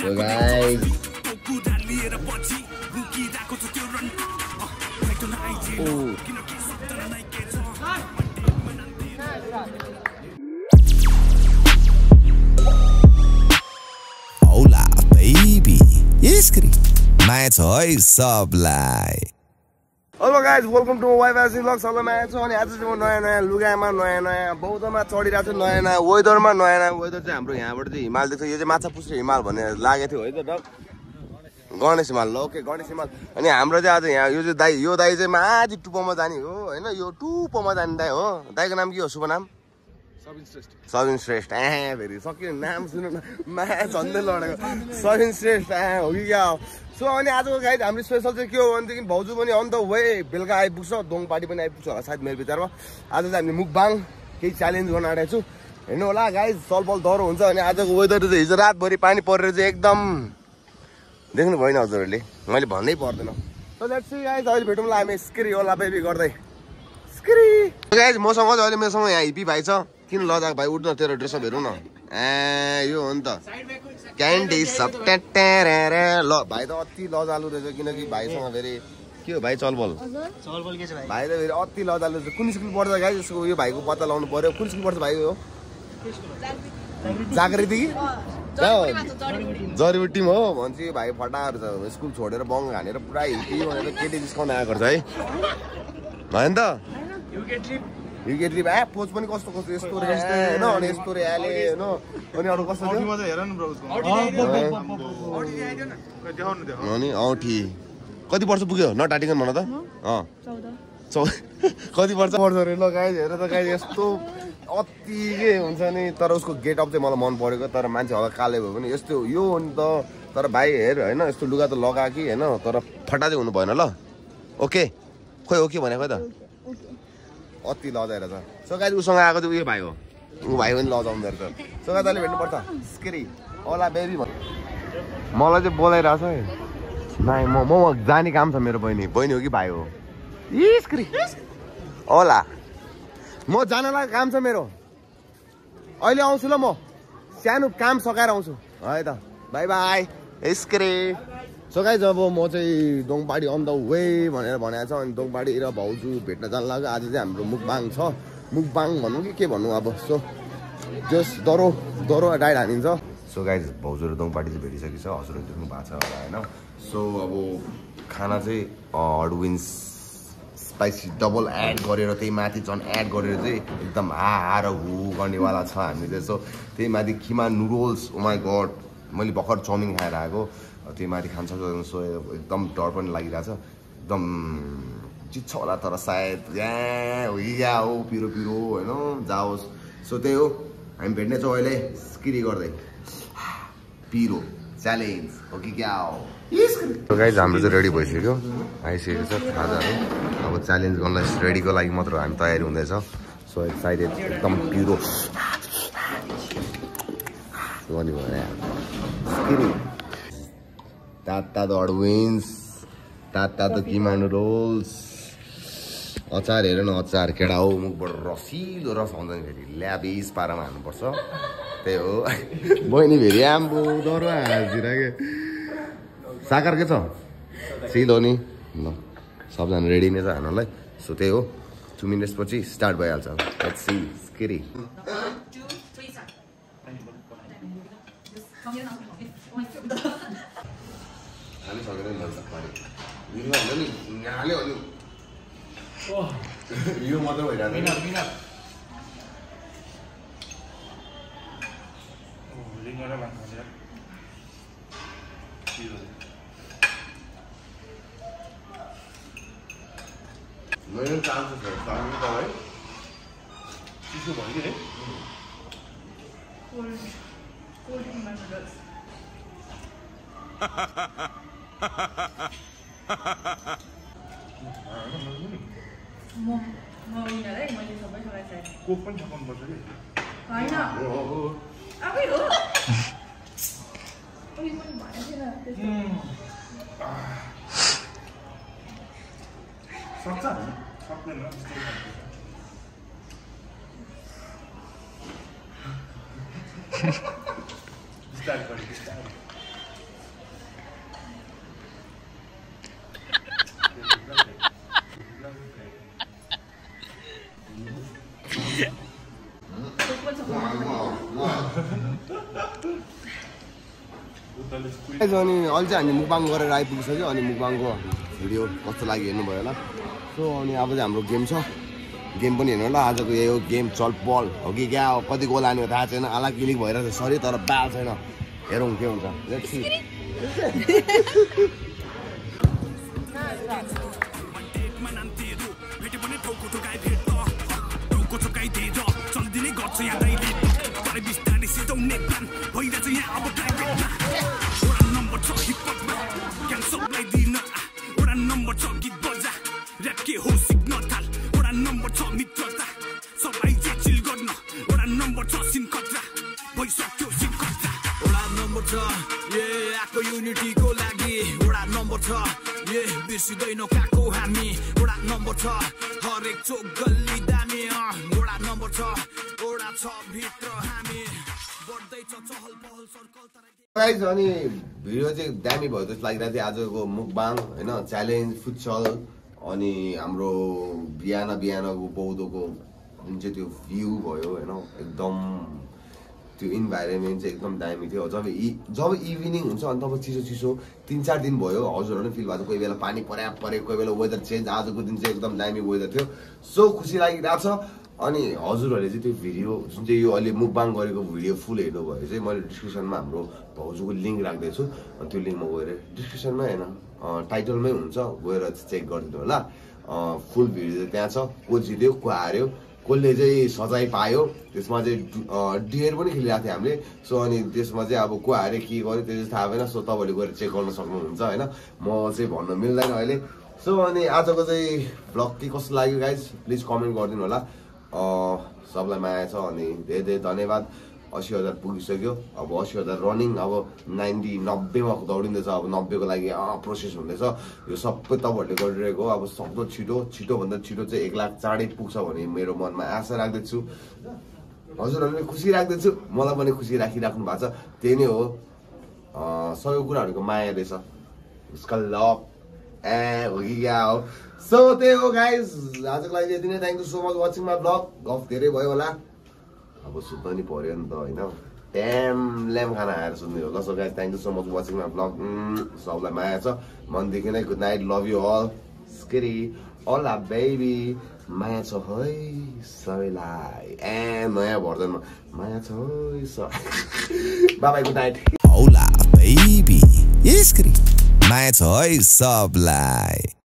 So guys. Oh. Hola baby. Iskri. माया छ है सबलाई. Hello guys, welcome to my wife vlog. सबलाई माया छ अनि आज चाहिँ म नयाँ लुगामा नयाँ बौद्धमा चढिरहेको छु नयाँ वेदरमा नयाँ वेदर चाहिँ हाम्रो यहाँबाट चाहिँ हिमाल देख्छ यो चाहिँ माछा पुछ्रे हिमाल भन्ने लागेको थियो है त डक गणेश हिमाल ल ओके गणेश हिमाल अनि हाम्रो चाहिँ आज यहाँ यो चाहिँ यो दाइ चाहिँ माथि टुप्पोमा जाने हो हैन यो टुप्पोमा जाने दाइ हो दाइको नाम के हो शुभ नाम सबिन श्रेष्ठ फेरि सक्यो नाम सुन्नु न माया झन्डै लडेको सबिन श्रेष्ठ हो कि क्या हो सो अनि आजको गाइड हाम्रो स्पेसल चाहिँ के हो भनेदेखि भाउजू पनि अन द वे बेलुका आइपुग्छ दोङ पार्टी पनि आइपुग्छ होला सायद मेरो विचारमा आज चाहिँ हामीले मुकबाङ केही च्यालेन्ज गर्न आँटेको छु हेर्नु होला गाइज सलबल डह्रो हुन्छ अनि आजको वेदर चाहिँ हिजो रातभरि पानी परेर चाहिँ एकदम देख्नु भएन हजुरहरूले मैले भन्नै पर्दैन सो लेट्स सी गाइज अहिले भेटौँला हामी स्क्री होला बेबी गर्दै स्क्री गाइज मसँग चाहिँ अहिले मेरोसँग यहाँ हिपी भाइ छ किन लजाक भाइ उठ्न तेरो ड्रेसअप हेरौँ न यो हो नि त क्यान्डी सब ल भाइ त अति लजालु रहेछ किनकि भाइसँग फेरि के हो भाइ चलबल के छ भाइ त फेरि अति लजालु रहेछ कुन स्कुल पढ्छ गाइज यसको यो भाइको पत्ता लाउनु पर्यो कुन स्कुल पढ्छ भाइ हो जागृति जडीबुटी टिम हो भन्छ यो भाइ फटाहरू छ स्कुल छोडेर बङ हानेर पुरा हिपी भनेर केटी डिस्काउन्ट आएको गर्छ है होइन त युके ट्रिप पोज पनि कस्तो कस्तो यस्तो होइन अनि यस्तो रे आले होइन अनि अरू कस्तो अनि औठी कति वर्ष पुग्यो नटाटिकन भन त कति वर्ष पर्छ अरे ल गाइज हेर त गाइज यस्तो अति के हुन्छ नि तर उसको गेटअप चाहिँ मलाई मन परेको तर मान्छे हल्का काले भयो भने यस्तो यो हो नि त तर भाइ हेर होइन यस्तो लुगा त लगा कि होइन तर फटा चाहिँ हुनु भएन ल ओके खोइ ओके भनेको त अति लजाएर छ सो गाइज उसँग आएको चाहिँ उयो भाइ हो ऊ भाइ पनि लजाउँदो रहेछ सो गाइज अहिले भेट्नुपर्छ स्क्री ओला बेबी मलाई चाहिँ बोलाइरहेको छ है नाइ म जाने काम छ मेरो बहिनी हो कि भाइ हो स्क्री ओला म जान लागेको काम छ मेरो अहिले आउँछु ल म सानो काम सकाएर आउँछु है त बाई बाई स्क्री सो गाइज अब म चाहिँ दोङपाडी अन द वे भनेर भनेको छ अनि दोङपाडी र भाउजू भेट्न जान लाग्यो आज चाहिँ हाम्रो मुकबाङ छ मुकबाङ भनौँ कि के भनौँ अब सो जस डह्रो डाइट हानिन्छ सो गाइज भाउजू र दोङपाडी चाहिँ भेटिसकेको छ हजुरहरू देख्नु भएको छ होला होइन सो अब खाना चाहिँ हडविन्स स्पाइसी डबल एड गरेर त्यही माथि झन् एड गरेर चाहिँ एकदम हा र हु गर्नेवाला छ हामीले सो त्यही माथि किमा नुडल्स ओ माई गड मैले भर्खर चाउमिन खाएर आएको त्यही माथि खान्छ सो एकदम डर पनि लागिरहेछ एकदम चिच्छ होला तर सायद यहाँ हो कि क्या हो पिरो होइन जाओस् सो त्यही हो हामी भेट्ने छौँ अहिले स्क्री गर्दै पिरो च्यालेन्ज हो कि क्या हो गाइज हाम्रो चाहिँ रेडी भइसक्यो आइसकेको छ खाजाहरू अब च्यालेन्ज गर्नलाई रेडीको लागि मात्र हामी तयारी हुँदैछ सो एक्साइटेड एकदम पिरो गर्ने भयो तातो हडविन्स तातो किमा नुडल्स अचार हेर न अचार केडा हो मुखबाट रसिलो रस आउँदैन फेरि ल्याबिस पारामा हाल्नुपर्छ त्यही हो बहिनी फेरि आम्बो डह्रो हाल्छिर के साकार के छ सिलो नि ल सबजना रेडी नै छ हाल्नलाई सो त्यही हो 2 मिनट्स पछि स्टार्ट भइहाल्छ लेट्स सी स्क्री हामी सकेर लन्छ पानी यो हाल्यो नि यहाँले हो यो मात्र भइरहेको मेरो चान्सेस छ चान्सेस त है चिसो भयो कि है कोक पनि छकाउनुपर्छ कि होइन आफै हो सक्छ सक्दैन स्टार्ट अनि अहिले चाहिँ हामी मुकबाङ गरेर आइपुगिसक्यो अनि मुकबाङको भिडियो कस्तो लाग्यो हेर्नुभयो होला सो अनि अब चाहिँ हाम्रो गेम छ गेम पनि हेर्नु होला आजको यही हो गेम चलपल हो कि क्या हो कति गोल हान्यो थाहा छैन आला क्लिक भइरहेको छ सरी तर बाल छैन हेरौँ के हुन्छ लेट्स सी युनिटीको लागि वडा नम्बर 6 ये बिर्सिदैन काको हामी वडा नम्बर 6 हरेक चोक गल्ली दामी वडा नम्बर 6 वडा 6 भित्र हामी बढ्दै छ चहल पहल सर्कल गाइस अनि भिडियो चाहिँ दामी भयो जस्तो लागिरहेको थियो आजको मुकबाङ हैन च्यालेन्ज फुटसल अनि हाम्रो बिहानको बौद्धको जुन चाहिँ त्यो भ्यू भयो हैन एकदम त्यो इन्भाइरोमेन्ट चाहिँ एकदम दामी थियो जब इभिनिङ हुन्छ अनि तब चिसो 3-4 दिन भयो हजुरहरू पनि फिल भएको कोही बेला पानी परे कोही बेला वेदर चेन्ज आजको दिन चाहिँ एकदम दामी वेदर थियो सो खुसी लागिरहेको छ अनि हजुरहरूले चाहिँ त्यो भिडियो जुन चाहिँ यो अहिले मुकबाङ गरेको भिडियो फुल हेर्नुभयो चाहिँ मैले डिस्क्रिप्सनमा हाम्रो भाउजूको लिङ्क राख्दैछु अनि त्यो लिङ्कमा गएर डिस्क्रिप्सनमा हैन टाइटलमै हुन्छ गएर चेक गरिदिनु होला फुल भिडियो चाहिँ त्यहाँ छ को जित्यो को हार्यो कसले चाहिँ सजाय पायो त्यसमा चाहिँ डियर पनि खेलिरहेको थियो हामीले सो अनि त्यसमा चाहिँ अब को हारे के गर्यो त्यो चाहिँ थाहा भएन सो तपाईँले गएर चेक गर्न सक्नुहुन्छ होइन म चाहिँ भन्न मिल्दैन अहिले सो अनि आजको चाहिँ भ्लग के कस्तो लाग्यो गाइज प्लिज कमेन्ट गरिदिनु होला सबलाई माया छ अनि धेरै धेरै धन्यवाद 80,000 पुगिसक्यो अब 80,000 रनिङ अब 90-90मा दौडिँदैछ अब 90को लागि प्रोसेस हुँदैछ यो सबै तपाईँहरूले गरिरहेको अब सक्दो छिटोभन्दा छिटो चाहिँ 1 लाख चाँडै पुग्छ भने मेरो मनमा आशा राख्दैछु हजुरहरूले खुसी राख्दैछु मलाई पनि खुसी राखिराख्नु भएको छ त्यही नै हो सबै कुराहरूको माया रहेछ उसका लभ हो कि क्या हो सो त्यही हो गाइज आजको लागि यति नै thank you so much watching my blog गफ धेरै भयो होला अब सुत्न नि पर्यो नि त होइन ल्याम खाना आएर सुन्ने होला so guys thank you so much watching my blog सबलाई माया छ मनदेखि नै good night love you all स्केरी अला बेबी माया छ है सबैलाई नयाँ भर्जनमा माया छ है बाई गुड नाइट औला बेबी स्केरी माया छ है सबलाई